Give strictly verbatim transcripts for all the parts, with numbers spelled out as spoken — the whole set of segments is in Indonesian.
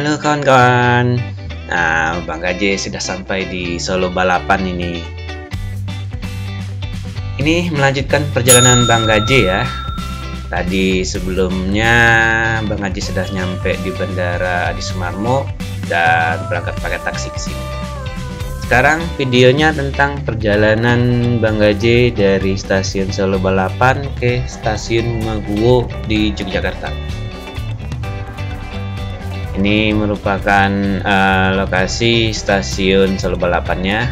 Halo kawan-kawan. Nah, Bang Gaje sudah sampai di Solo Balapan ini. Ini melanjutkan perjalanan Bang Gaje ya. Tadi sebelumnya Bang Gaje sudah nyampe di Bandara Adi Sumarmo dan berangkat pakai taksi ke sini. Sekarang videonya tentang perjalanan Bang Gaje dari stasiun Solo Balapan ke stasiun Maguwo di Yogyakarta. Ini merupakan uh, lokasi stasiun Solo Balapannya.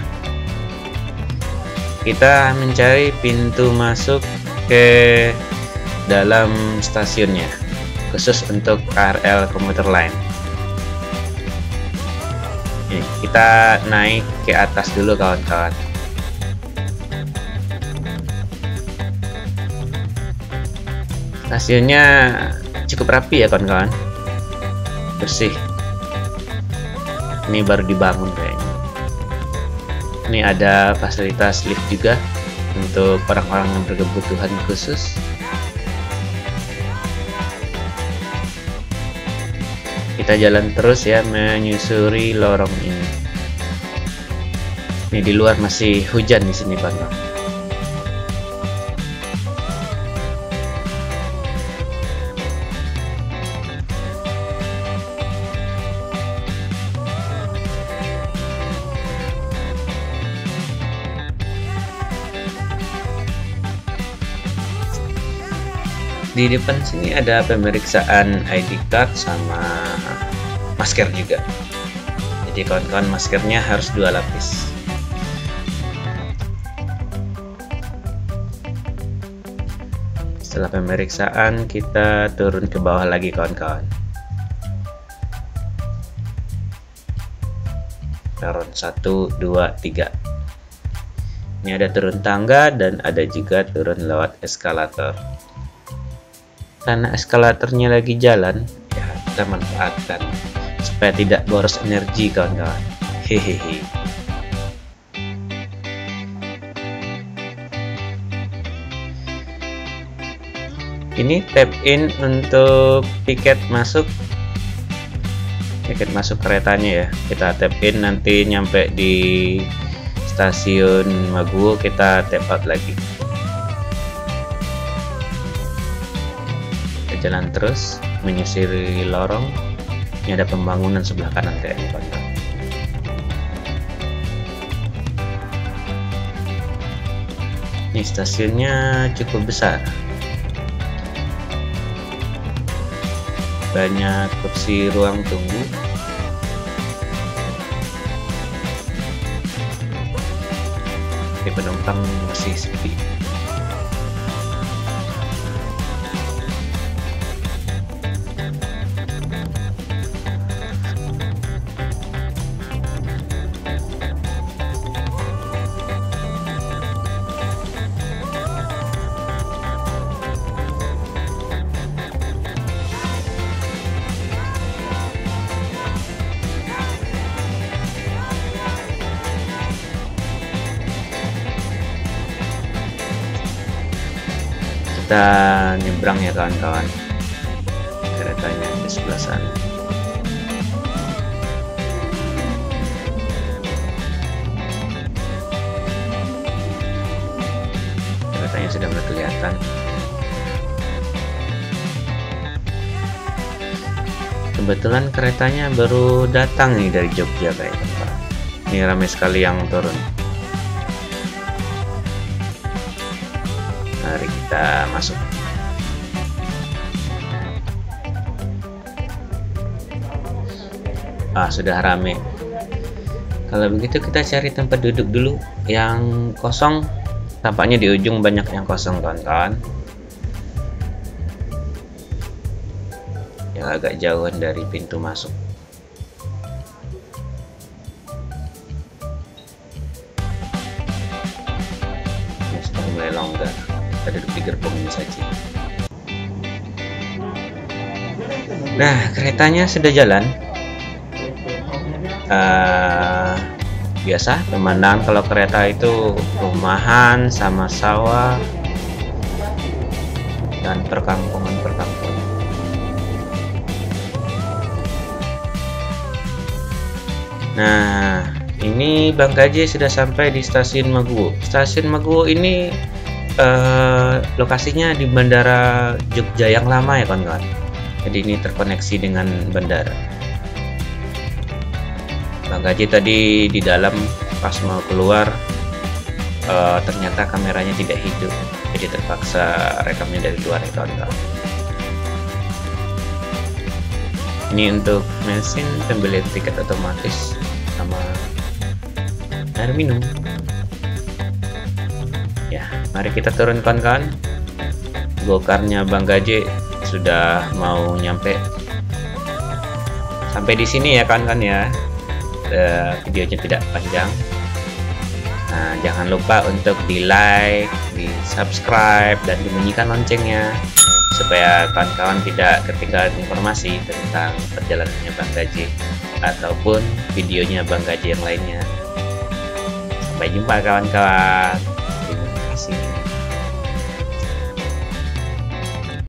Kita mencari pintu masuk ke dalam stasiunnya, khusus untuk K R L Komuter Line. Ini kita naik ke atas dulu kawan-kawan. Stasiunnya cukup rapi ya kawan-kawan, bersih. Ini baru dibangun kayaknya. Ini ada fasilitas lift juga untuk orang-orang yang berkebutuhan khusus. Kita jalan terus ya menyusuri lorong ini. Ini di luar masih hujan di sini kawan-kawan. Di depan sini ada pemeriksaan I D card sama masker juga. Jadi kawan-kawan, maskernya harus dua lapis. Setelah pemeriksaan kita turun ke bawah lagi kawan-kawan. Peron satu, dua, tiga. Ini ada turun tangga dan ada juga turun lewat eskalator. Karena eskalatornya lagi jalan, ya kita manfaatkan supaya tidak boros energi kawan-kawan. Hehehe. Ini tap in untuk tiket masuk, tiket masuk keretanya ya. Kita tap in, nanti nyampe di stasiun Maguwo kita tap out lagi. Jalan terus menyusuri lorong. Ini ada pembangunan sebelah kanan kayaknya kawan-kawan. Ini stasiunnya cukup besar, banyak kursi ruang tunggu. Di penumpang masih sepi. Kita nyebrang ya kawan-kawan, keretanya di sebelah sana. Keretanya sudah mulai kelihatan. Kebetulan keretanya baru datang nih dari Jogja kayaknya. Ini ramai sekali yang turun. Mari kita masuk. Ah, sudah rame. Kalau begitu kita cari tempat duduk dulu yang kosong. Tampaknya di ujung banyak yang kosong kawan-kawan, yang agak jauhan dari pintu masuk. Ini sudah mulai longgar. Kita duduk di gerbong ini saja. Nah, keretanya sudah jalan. Uh, biasa pemandangan kalau kereta itu rumahan sama sawah dan perkampungan-perkampungan. Nah, ini Bang Gaje sudah sampai di stasiun Maguwo. Stasiun Maguwo ini eh, lokasinya di Bandara Jogja yang lama ya kawan-kawan. Jadi ini terkoneksi dengan bandara. Bang Gaje tadi di dalam pas mau keluar eh, ternyata kameranya tidak hidup, jadi terpaksa rekamnya dari luar ya kawan-kawan. Ini untuk mesin pembelian tiket otomatis sama air minum. Ya, mari kita turun kawan-kawan. Gokarnya Bang Gaje sudah mau nyampe. Sampai di sini ya kawan-kawan ya. Uh, videonya tidak panjang. Nah, jangan lupa untuk di like, di subscribe, dan dibunyikan loncengnya supaya kawan-kawan tidak ketinggalan informasi tentang perjalanannya Bang Gaje ataupun videonya Bang Gaje yang lainnya. Sampai jumpa kawan-kawan.